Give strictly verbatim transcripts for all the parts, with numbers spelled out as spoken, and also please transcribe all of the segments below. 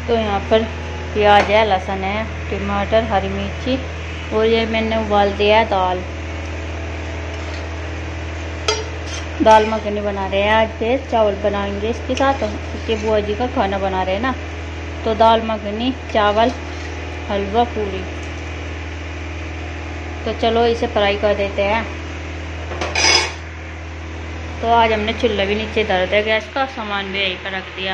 तो यहाँ पर प्याज है, लहसुन है, टमाटर, हरी मिर्ची और ये मैंने उबाल दिया है दाल। दाल मखनी बना रहे हैं आज से, चावल बनाएंगे इसके साथ क्योंकि बुआ जी का खाना बना रहे हैं ना। तो दाल मखनी, चावल, हलवा, पूरी। तो चलो इसे फ्राई कर देते हैं। तो आज हमने चूल्हा भी नीचे धर दिया गैस का, सामान भी यहीं पर रख दिया।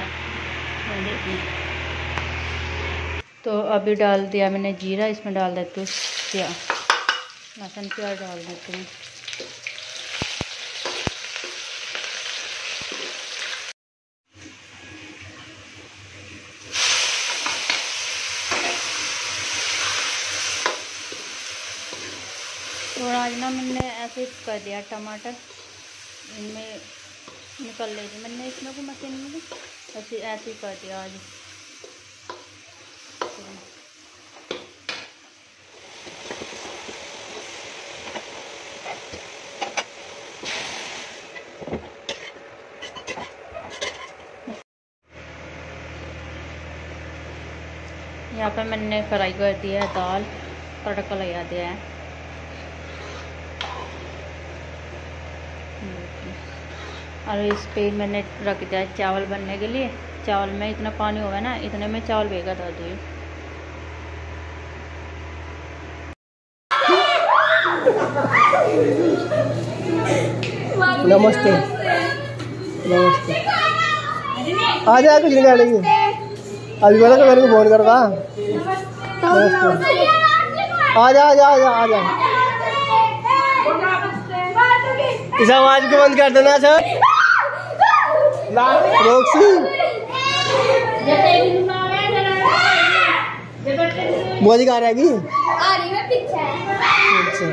तो अभी डाल दिया मैंने जीरा, इसमें डाल देती हूँ प्याज, लहसुन प्याज डाल देती हूँ। और आज ना मैंने ऐसे कर दिया, टमाटर इनमें निकल ले थी मैंने इसमें को मशीन में भी ऐसे ऐसे ही कर दिया आज। यहाँ पे मैंने फ्राई कर दिया है दाल, तड़का लगा दिया है। और इस पे मैंने रख दिया है चावल बनने के लिए। चावल में इतना पानी होगा ना, इतने में चावल भेगा था दो। नमस्ते नमस्ते। आ जा, कुछ नहीं करेगी अभी, बोला तो मेरे को फोन करवा। आ जा आ जा आ जा आ जा। इस आवाज को बंद कर देना सर। रोक्सी बुआ जी कहाँ रहेगी? अच्छा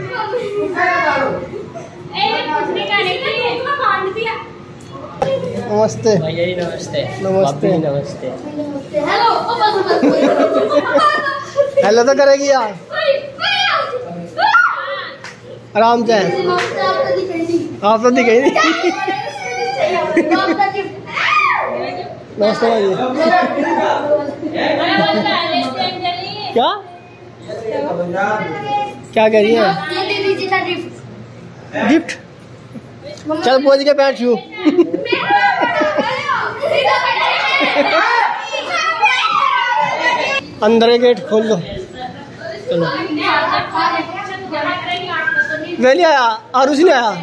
नमस्ते नमस्ते नमस्ते नमस्ते। हेलो तो करेगी यार, आराम से। आप तो दिखाई नहीं। नमस्ते भाई। क्या क्या कह रही है? गिफ्ट? चल बुआ जी के पैर छू। अंदर गेट खोल दो। चलो मैं नहीं आया, आरुष नहीं आया।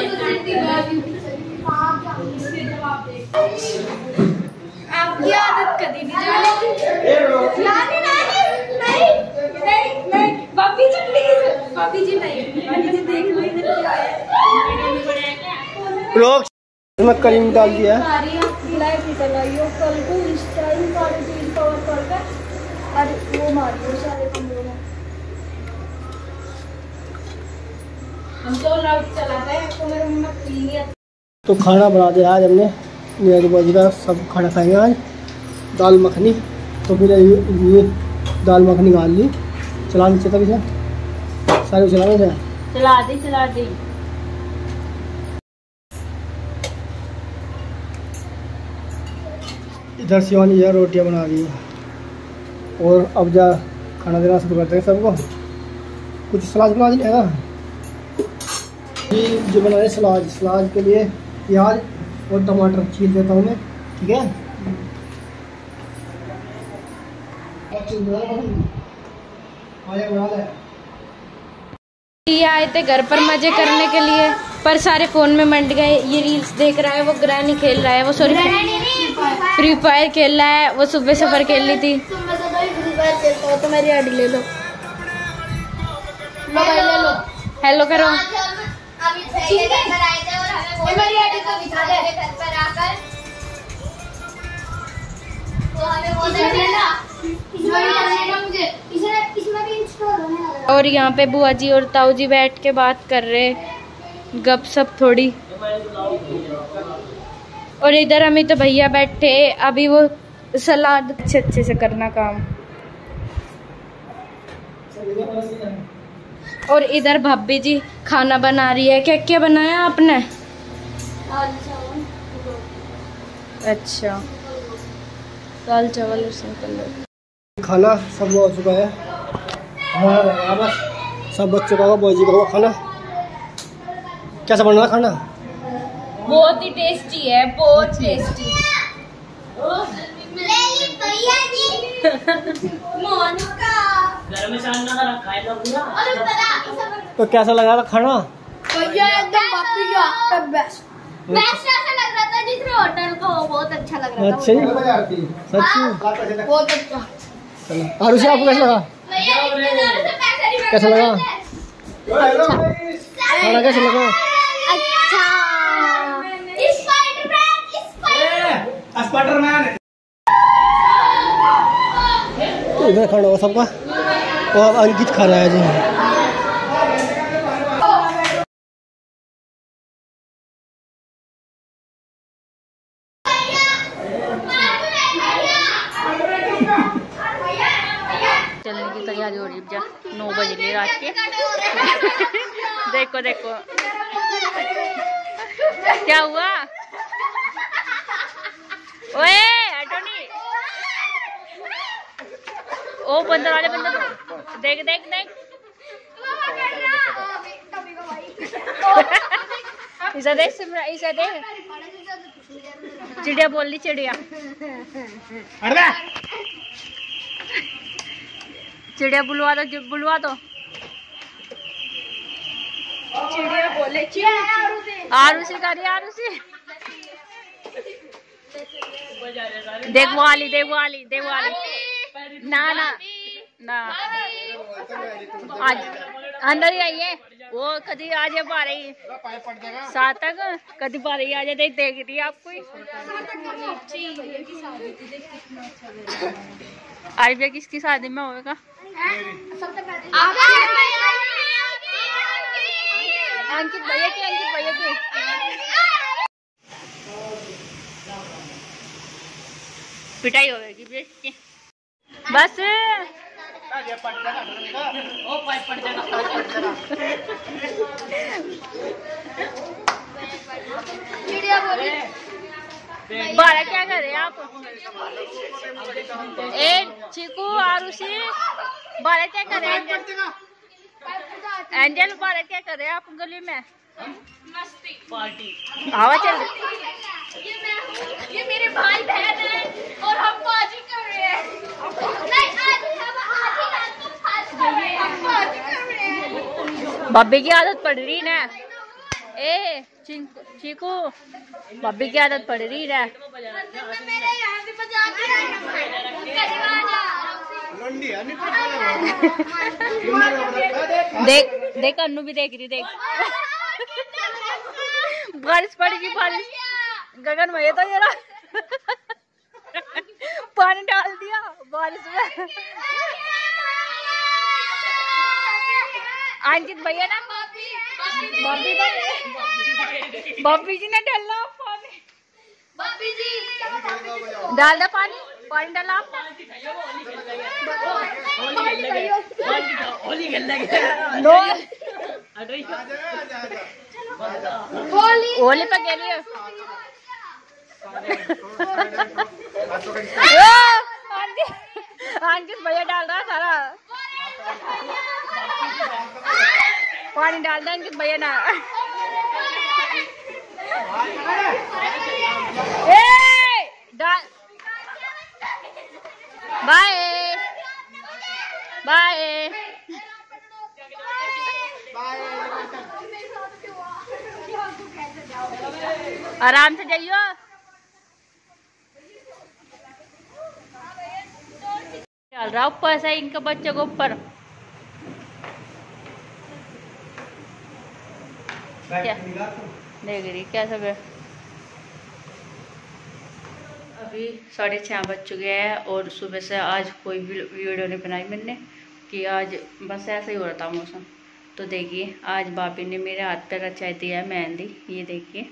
आपकी आदत कभी नहीं। बापी जी प्लीज, बापी जी नहीं, बापी जी देख लो इधर क्या है। रोक इसमें करीम डाल दिया। कल को इस टाइम सारे चीज कवर करके और वो मारियो सारे कमरों में। हम तो लाइट चलाते हैं तो मेरे मुंह में क्लीन। तो खाना बना दिया आज हमने, मेरे बाजी का सब खाना खाएंगे आज। दाल मखनी, तो फिर ये दाल मखनी गाल ली। चला नीचे तक इसे सारे चलाने से चला दी चला दी। इधर शिवानी यार रोटियां बना रही है और अब जा खाना देना शुरू करते हैं सबको। कुछ सलाद बना दीजिएगा। ये जो बना रहे सलाद, सलाद के लिए प्याज और टमाटर छील देता हूँ मैं, ठीक है। ये आए थे घर पर मजे करने के लिए, पर सारे फोन में मंड गए। ये रील्स देख रहा है, वो ग्रैनी खेल रहा है, वो सॉरी फ्री फायर खेल रहा है, वो सुबह सफर खेल ली थी। तो मेरी आईडी ले लो, मोबाइल ले लो, हेलो करो। और यहाँ पे बुआ जी और ताऊ जी बैठ के बात कर रहे, गपशप थोड़ी। और इधर अमित तो भैया बैठे, अभी वो सलाद अच्छे अच्छे से करना काम। और इधर भाभी जी खाना बना रही है। क्या क्या बनाया आपने? अच्छा, दाल चावल और सिंपल। खाना सब हो चुका है, हाँ बस सब बच चुका होगा। बुआ जी का हुआ खाना। कैसा बन रहा खाना? बहुत ही टेस्टी है, बहुत टेस्टी। तो कैसा लगा था खाना? एकदम बेस्ट ऐसा लग रहा था जिस होटल को, बहुत अच्छा लग रहा था। अच्छा ही सच्ची बहुत अच्छा। आरुषि आपको कैसा लगा? कैसा लगा खाना? कैसा लगा? अच्छा स्पाइडरमैन इधर खाना होगा सबका। और अंकित खा रहा है जी। चलने की तैयारी हो रही है, नौ बज गए रात के। देखो देखो क्या हुआ। ओए हटो नहीं। ओ बंदर वाले बंदर, देख देख देख। इसे देख इसे देख। चिड़िया बोल ली चिड़िया। चिड़िया बुलवा दो, बुलवा दो। चिड़िया बोले आरुषि करिए आरुषि। देख वो वाली, देख वो वाली, देख वो वाली। ना ना ना आज अंदर ही आई है वो। कभी आज पा रही सात तक, कभी पा रही आज देख देख रही है आपको। आरिफिया किसकी शादी में होगा? अंकित भैया की, अंकित भैया की। पिटाई होगी बेटी बस। बारह क्या कर रहे हैं आप? ए चीकू आरुषि, बारह क्या कर रहे हैं? एंजल बारह क्या कर रहे हैं आप गली में? मस्ती पार्टी हवा चल रही। ये मैं हूँ, ये मेरे भाई बहन है और हम पार्टी कर रहे हैं। नहीं आज हम आज ही रात को फास्ट कर रहे हैं, पार्टी कर रहे हैं। बब्बी की आदत पड़ रही ना। ए चीकू बब्बी की आदत पड़ रही है। मेरे यहाँ भी बजा देख देख अन्नू भी देख रही। देख बारिश पड़ेगी, बारिश। गगन में तो ये पानी डाल दिया बारिश में। अंकित भैया ना बब्बी तो बब्बी जी ने डालना पानी। बब्बी जी डाल दो पानी, पानी डाला आपने। होली पे के लिए अंकित भैया डाल रहा सारा पानी। डाल दे अंकित भैया ना। ए डाल। Bye bye. आराम से जाइयो। चल रहा ऊपर से इनके बच्चों को ऊपर। क्या देख रही क्या सब है? अभी साढ़े छः बज चुके हैं और सुबह से आज कोई भी वीडियो नहीं बनाई मैंने कि आज बस ऐसा ही हो रहा था मौसम। तो देखिए आज भाभी ने मेरे हाथ पे रचा दिया है मेहंदी। ये देखिए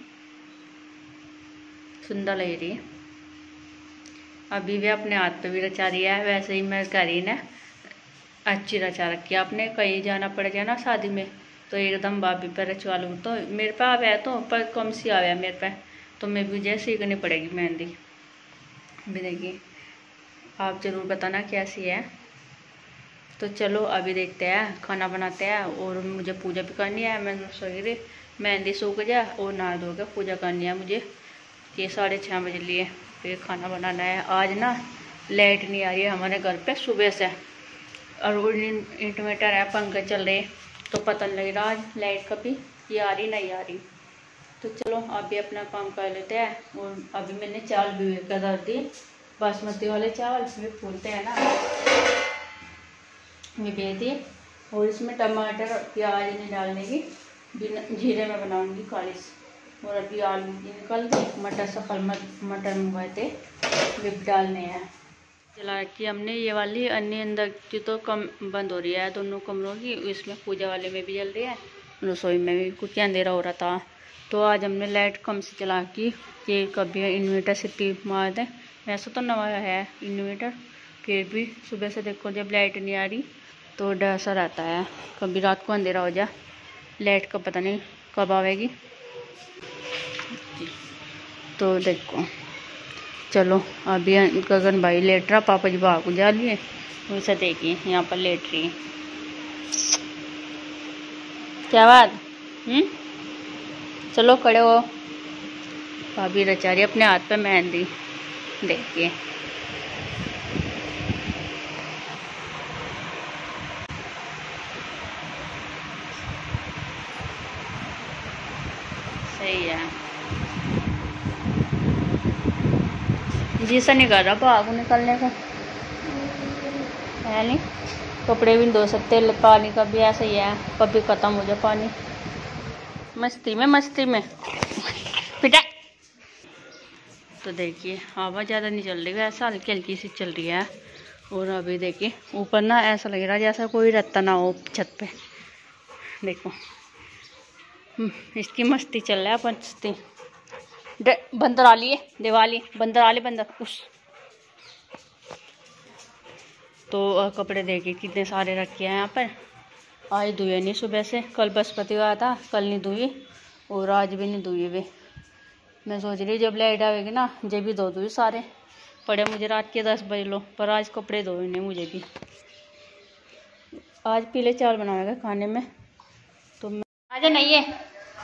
सुंदर लग रही है। अभी भी अपने हाथ पे भी रचा दिया है। वैसे ही मैं करी ना अच्छी रचा रखी है। आपने कहीं जाना पड़ गया ना शादी में तो एकदम भाभी पे रचवा लूँ। तो मेरे पे आ गया तो पर कम सी आ गया मेरे पे, तो मैं भी जैसे सीखनी पड़ेगी मेहंदी। भी देखिए आप ज़रूर बताना कैसी है। तो चलो अभी देखते हैं, खाना बनाते हैं। और मुझे पूजा भी करनी है। मैं सोच रही मेहंदी सूख जाए और नहा धो के पूजा करनी है मुझे। ये साढ़े छः बजे लिए फिर खाना बनाना है। आज ना लाइट नहीं आ रही है हमारे घर पे सुबह से, और इन्वर्टर है, पंखे चल रहे, तो पता नहीं लग रहा आज लाइट कभी ये आ रही नहीं आ रही। तो चलो अभी अपना काम कर लेते हैं। और अभी मैंने चावल भिगो कर रख दी, बासमती वाले चावल इसमें फूलते हैं ना, ये भेज दिए। और इसमें टमाटर प्याज नहीं डालने की, बिना जीरे में बनाऊंगी खालिश। और अभी आलू निकल के मटर सफल मटर मंगवाए थे, वे भी डालने हैं। चला रखी हमने ये वाली, अन्य अंदर की तो कम बंद हो रही है दोनों कमरों की। इसमें पूजा वाले में भी जल रही है, रसोई में भी कुछ अंधेरा हो रहा था। तो आज हमने लाइट कम से चला की कि कभी इन्वर्टर सिटी मार दें। वैसे तो नवा है इन्वर्टर, फिर भी सुबह से देखो जब लाइट नहीं आ रही तो डर सा रहता है, कभी रात को अंधेरा हो जाए, लाइट का पता नहीं कब आवेगी। तो देखो चलो अभी गगन भाई लेट रहा, पापा जी बाहर को जा लिए, वैसे देखिए यहाँ पर लेट रही। क्या बात? हम्म चलो खड़े हो। भाभी रचा रही अपने हाथ पे मेहंदी, देखिए। सही है, जी से नहीं कर रहा भाग निकलने का है नहीं। कपड़े भी नहीं धो सकते, पानी का भी ऐसा ही है, कभी ख़त्म हो जाए पानी। मस्ती में मस्ती में पिटा। तो देखिए हवा ज़्यादा नहीं चल रही है, ऐसा हल्की हल्की सी चल रही है। और अभी देखिए ऊपर ना ऐसा लग रहा है जैसा कोई रहता ना हो छत पे। देखो इसकी मस्ती चल रहा है, मस्ती। बंदर आ लिए दिवाली, बंदर आ लिए बंदर उस। तो कपड़े देखिए कितने सारे रखे हैं यहाँ पर। आज धुए नहीं सुबह से, कल बृहस्पति आया था, कल नहीं धुई और आज भी नहीं धुई हुई। मैं सोच रही जब लाइट आएगी ना जब भी धो दूँ सारे पड़े मुझे रात के दस बजे लो, पर आज कपड़े धोए नहीं मुझे भी। आज पीले चावल बनाएगा खाने में, तो मैं आज नहीं है।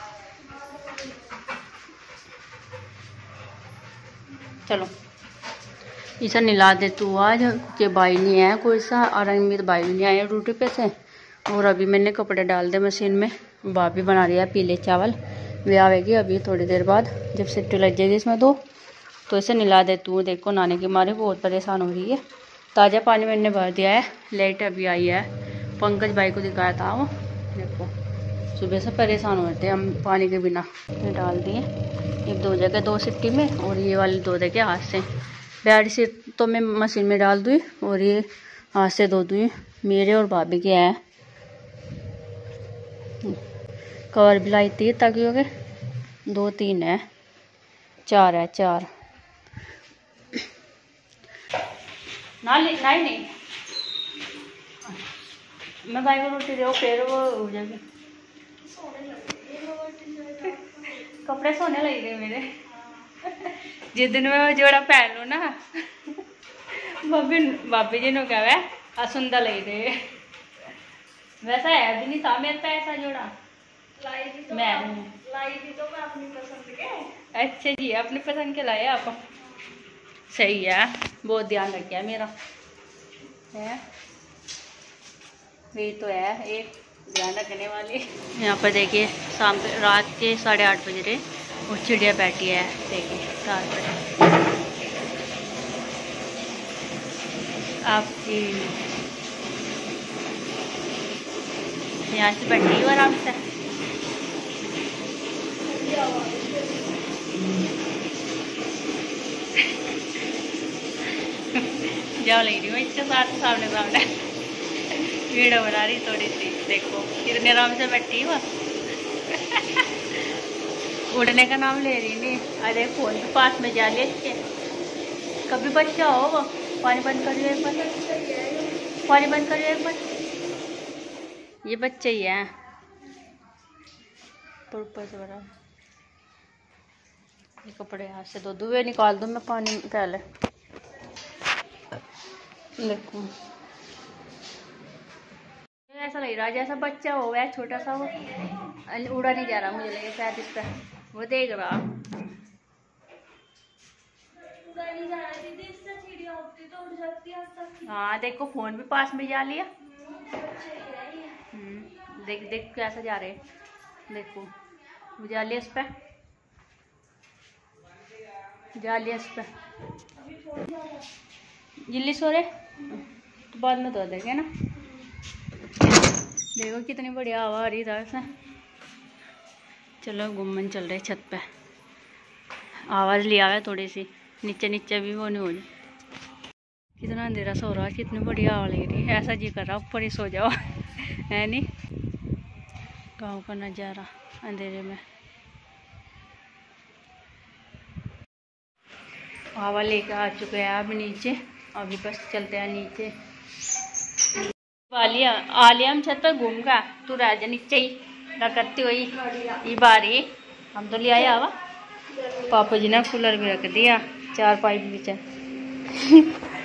चलो इसे निला दे तू आज के भाई नहीं है कोई सा, और अमित भाई भी नहीं आए ड्यूटी पे से। और अभी मैंने कपड़े डाल दे मशीन में। भाभी बना रही है पीले चावल, वे आवेगी अभी थोड़ी देर बाद जब सीटी लग जाएगी इसमें दो। तो इसे निला दे तू, देखो नाने की मारे बहुत परेशान हो रही है। ताज़ा पानी मैंने भर दिया है, लाइट अभी आई है, पंकज भाई को दिखाया था वो। देखो सुबह से परेशान हो रहे थे हम पानी के बिना। ये डाल दिए, ये दो जगह दो सिट्टी में, और ये वाली दो जगह हाथ से। बेड शीट तो मैं मशीन में डाल दूँ और ये हाथ से धो दूँ। मेरे और भाभी के हैं, कवर भी लाई थी ताकि हो गए, दो तीन है, चार है, चार ना नहीं नहीं मैं भाई को रोटी दे फिर वो हो जाएगी। कपड़े सोने लग गए मेरे। जिस दिन मैं वो जोड़ा पहन लूँ ना भाभी भाभी जी ने कहा है सुंदर लग रहे। वैसा है भी नहीं था मेरे पे ऐसा जोड़ा। लाई थी तो मैं लाई थी तो मैं अपनी पसंद के। अच्छा जी अपनी पसंद के लाए आप, सही है, बहुत ध्यान रखा मेरा है। ये तो है एक ध्यान रखने वाली। यहाँ पर देखिए शाम के रात के साढ़े आठ बज रहे और चिड़िया बैठी है, देखिए तार पर आपकी यहाँ से बैठी हुई आराम से। जाओ ले रही हूँ इसके साथ सामने सामने वीडियो बना रही थोड़ी सी। देखो कितने आराम से बैठी हुआ उड़ने का नाम ले रही नहीं। अरे फोन के पास में जा ले इसके, कभी बच्चा हो वो। पानी बंद करिए एक बार, पानी बंद करिए एक बार। ये बच्चे ही हैं पर ऊपर से बड़ा। ये कपड़े हाथ से धो दूँ, निकाल दूँ मैं पानी पहले। देखो ऐसा लग रहा है जैसा बच्चा हो गया छोटा सा, वो उड़ा नहीं जा रहा, मुझे लगे शायद इस पर वो देख रहा। हाँ देखो फोन भी पास में जा लिया। देख देख कैसा जा रहे, देखो वो जा लिया इस पे, जा लिया इस पे। जिल्ली सो रहे तो बाद में धो देंगे ना। देखो कितनी बढ़िया हवा आ रही था इसमें। चलो घूमन चल रहे छत पे, आवाज़ लिया है थोड़ी सी, नीचे नीचे भी वो नहीं हो रही। कितना अंधेरा सो रहा है, कितनी बढ़िया हवा लग रही है, ऐसा जी कर रहा ऊपर ही सो जाओ है नहीं। गाँव का नज़ारा अंधेरे में, हवा लेकर आ चुके हैं अभी नीचे। अभी बस चलते हैं नीचे। वालिया आ लिया हम छत पर घूम का, तू राजा नीचे ही ना करती हुई ये बारी। हम तो ले आया हवा, पापा जी ने कूलर भी रख दिया, चार पाइप नीचे